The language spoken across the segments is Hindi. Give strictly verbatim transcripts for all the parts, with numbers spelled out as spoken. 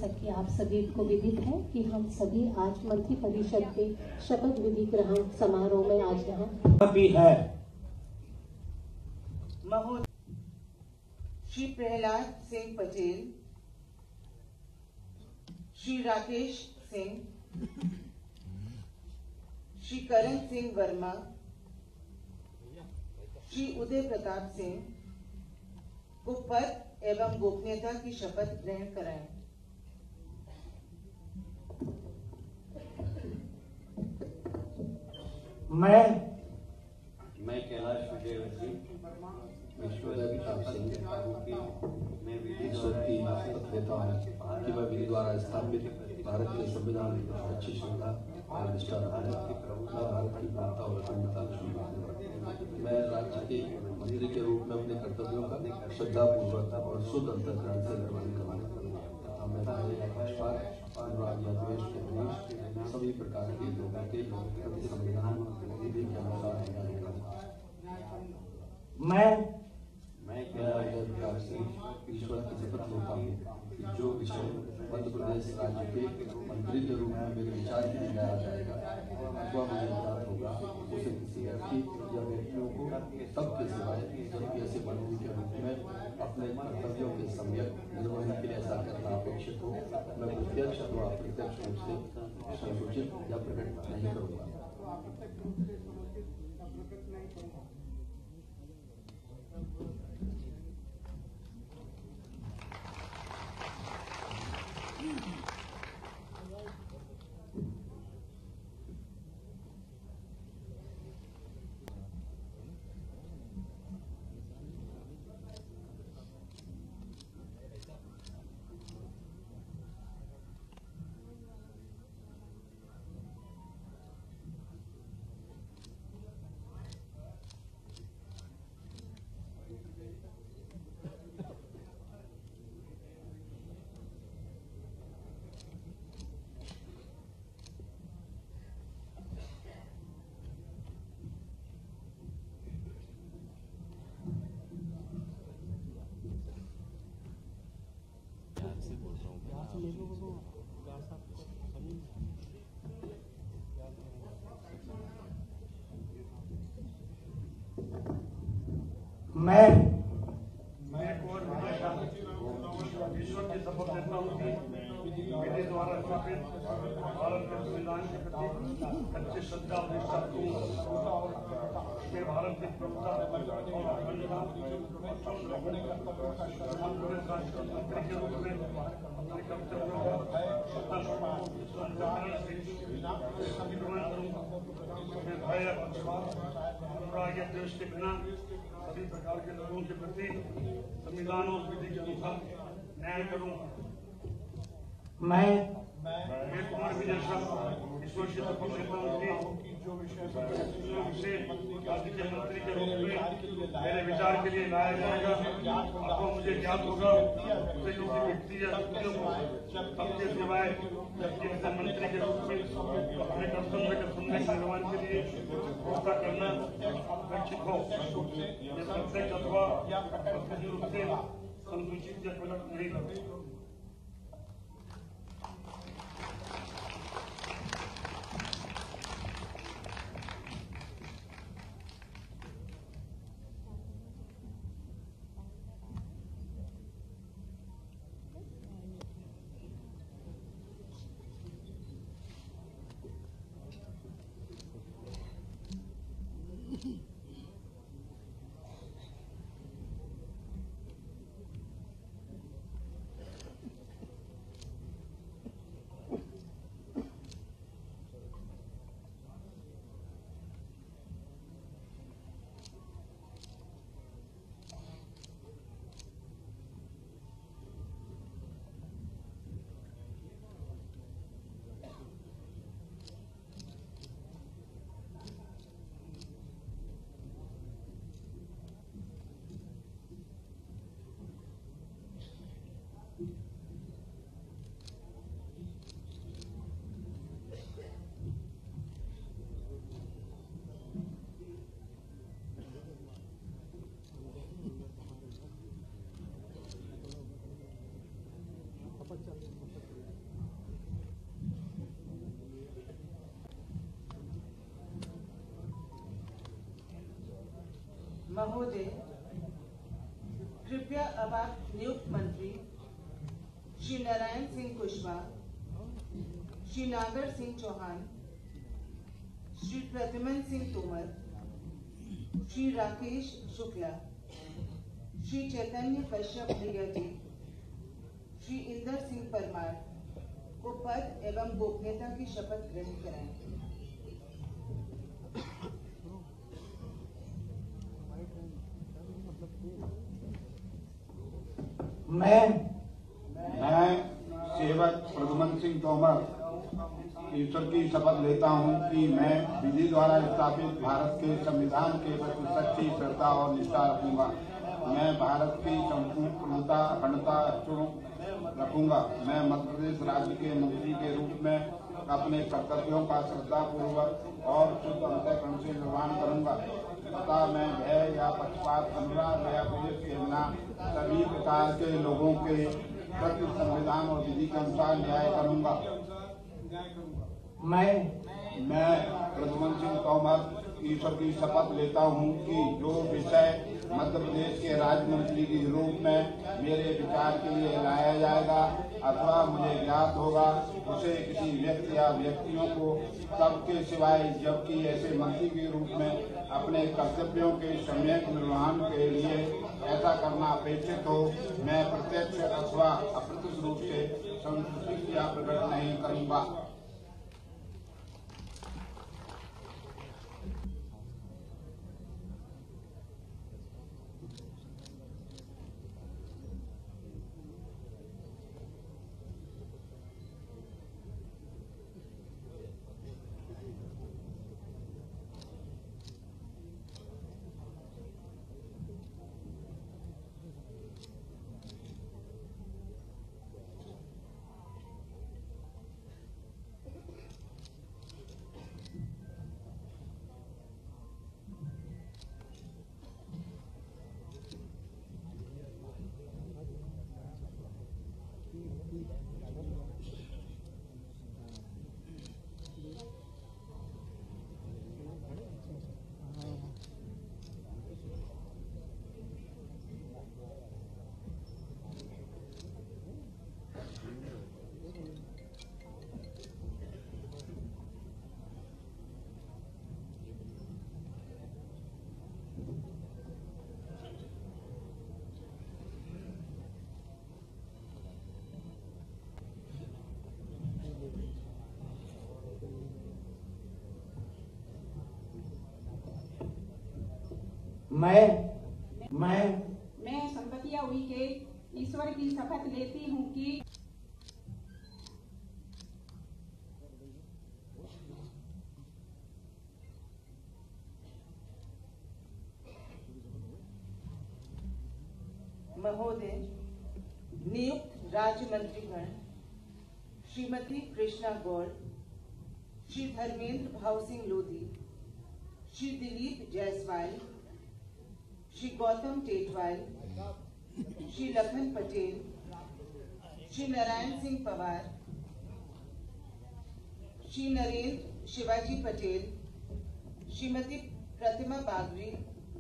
जैसा कि आप सभी को विदित है कि हम सभी आज मंत्री परिषद के शपथ विधि ग्रहण समारोह में आज यहाँ भी है। महोदय श्री प्रहलाद सिंह पटेल, श्री राकेश सिंह, श्री करण सिंह वर्मा, श्री उदय प्रताप सिंह को पद एवं गोपनीयता की शपथ ग्रहण कराएं। मैं मैं कैलाश विजय सिंह ईश्वर सिंह बाबू की मैं विधि की शपथ लेता हूँ कि मैं विधि द्वारा स्थापित भारत के संविधान की अच्छी श्रद्धा और निष्ठा रहा है कि मैं भारत की प्रभुता और अखंडता मैं राज्य के मंत्री के रूप में अपने कर्तव्यों का श्रद्धापूर्वक और शुद्ध अंतःकरण से निर्वहन करूँगा तथा मैं पक्षपात अनुराग या द्वेष के बिना सभी प्रकार के लोगों के प्रति संविधान विधि के अनुसार न्याय करूँगा। मैं मैं कैलाश सिंह ईश्वर की शपथ लेता हूँ कि जो विषय मध्य प्रदेश राज्य के मंत्री के रूप में मेरे विचार के लिए लाया जाएगा अथवा मुझे ज्ञात होगा उसे किसी व्यक्ति या व्यक्तियों को सबके सिवाय जबकि ऐसे मंत्री के रूप में अपने कर्तव्यों के सम्यक निर्वहन के लिए ऐसा करना अपेक्षित हो मैं प्रत्यक्ष अथवा अप्रत्यक्ष रूप से संसूचित या प्रकट नहीं करूँगा। मैं मैं और ईश्वर की शपथ लेता हूँ कि विधि द्वारा स्थापित भारत के संविधान के प्रति अच्छी श्रद्धा और निष्ठा रखूंगा और मैं भारत की प्रभुता और अखंडता अपने मंत्री के रूप में अपने कर्तव्यों का निर्वहन करूंगा। मैं भय या पक्षपात अनुराग या द्वेष के बिना सभी प्रकार के लोगों के प्रति संविधान और विधि के अनुसार न्याय करूंगा। मैं मैं कुमार विजय सिंह ईश्वर की शपथ लेता हूँ कि जो विषय राज्य के मंत्री के रूप में मेरे विचार के लिए लाया जाएगा अथवा मुझे ज्ञात होगा उसे किसी व्यक्ति या व्यक्तियों को सबके सिवाय जबकि मंत्री के रूप में अपने कर्तव्य के सम्यक निर्वहन के लिए व्यवस्था करना अपेक्षित हो ये प्रत्यक्ष अथवा अप्रत्यक्ष रूप से संसूचित या प्रकट नहीं करेगा। महोदय, कृपया अब आप नियुक्त मंत्री श्री नारायण सिंह कुशवाहा, श्री नागर सिंह चौहान, श्री प्रद्युमन सिंह तोमर, श्री राकेश शुक्ला, श्री चैतन्य कश्यप भैया जी, श्री इंदर सिंह परमार को पद एवं गोपनीयता की शपथ ग्रहण कराएं। मैं मैं सेवक प्रद्युमन सिंह तोमर ईश्वर की शपथ लेता हूं कि मैं विधि द्वारा स्थापित भारत के संविधान के प्रति सच्ची श्रद्धा और निष्ठा रखूंगा। मैं भारत की संपूर्ण पूर्णता अखंडता रखूंगा। मैं मध्य प्रदेश राज्य के मंत्री के रूप में अपने कर्तव्यों का श्रद्धा पूर्वक और शुद्ध अंतःकरण से निर्वहन करूंगा तथा मैं भय या पक्षपात, अनुराग या द्वेष के बिना सभी प्रकार के लोगों के प्रति संविधान और विधि के अनुसार न्याय करूंगा। मैं मैं प्रद्युमन सिंह तोमर ईश्वर की शपथ लेता हूं कि जो विषय मध्य प्रदेश के राज्य मंत्री के रूप में मेरे विचार के लिए लाया जाएगा अथवा मुझे ज्ञात होगा, उसे किसी व्यक्ति या व्यक्तियों को सबके सिवाय जबकि ऐसे मंत्री के रूप में अपने कर्तव्यों के सम्यक निर्वहन के लिए ऐसा करना अपेक्षित हो, मैं प्रत्यक्ष अथवा अप्रत्यक्ष रूप से संतुष्टि या प्रकट नहीं करूंगा। मैं मैं मैं संपतिया हुई के ईश्वर की शपथ लेती हूँ कि महोदय, नियुक्त राज्य मंत्रीगण श्रीमती कृष्णा गौड़, श्री धर्मेंद्र भाव सिंह लोधी, श्री दिलीप जायसवाल, श्री गौतम टेटवाल, श्री लखन पटेल, श्री नारायण सिंह पवार, श्री नरेंद्र शिवाजी पटेल, श्रीमती प्रतिमा बागरी,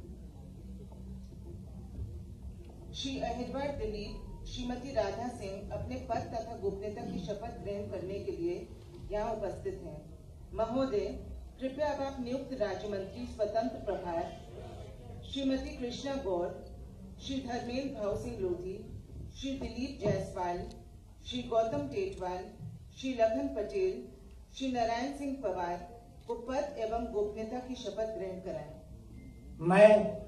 श्री अहिरवार दिलीप, श्रीमती राधा सिंह अपने पद तथा गोपनीयता की शपथ ग्रहण करने के लिए यहाँ उपस्थित हैं। महोदय, कृपया अब आप नियुक्त राज्य मंत्री स्वतंत्र प्रभार श्रीमती कृष्णा गौड़, श्री धर्मेंद्र भाव सिंह लोधी, श्री दिलीप जायसवाल, श्री गौतम टेटवाल, श्री लखन पटेल, श्री नारायण सिंह पवार को पद एवं गोपनीयता की शपथ ग्रहण कराएं। मैं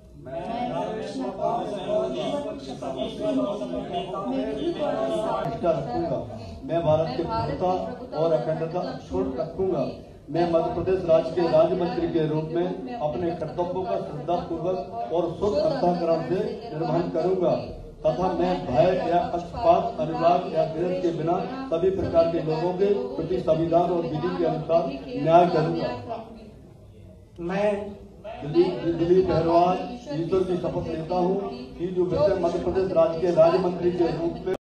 निष्ठा रखूंगा। मैं भारत की पूर्णता और अखंडता सुदृढ़ रखूंगा। मैं मध्य प्रदेश राज्य के राज्य मंत्री के रूप में अपने कर्तव्यों का श्रद्धा पूर्वक और शुद्ध अंतःकरण से निर्वहन करूंगा तथा मैं भय या पक्षपात, अनुराग या द्वेष के बिना सभी प्रकार के लोगों के प्रति संविधान और विधि के अनुसार न्याय करूंगा। मैं दिलीप दिलीप अहिरवार ईश्वर की शपथ लेता हूँ कि जो विषय मध्य प्रदेश राज्य के राज्य मंत्री के रूप में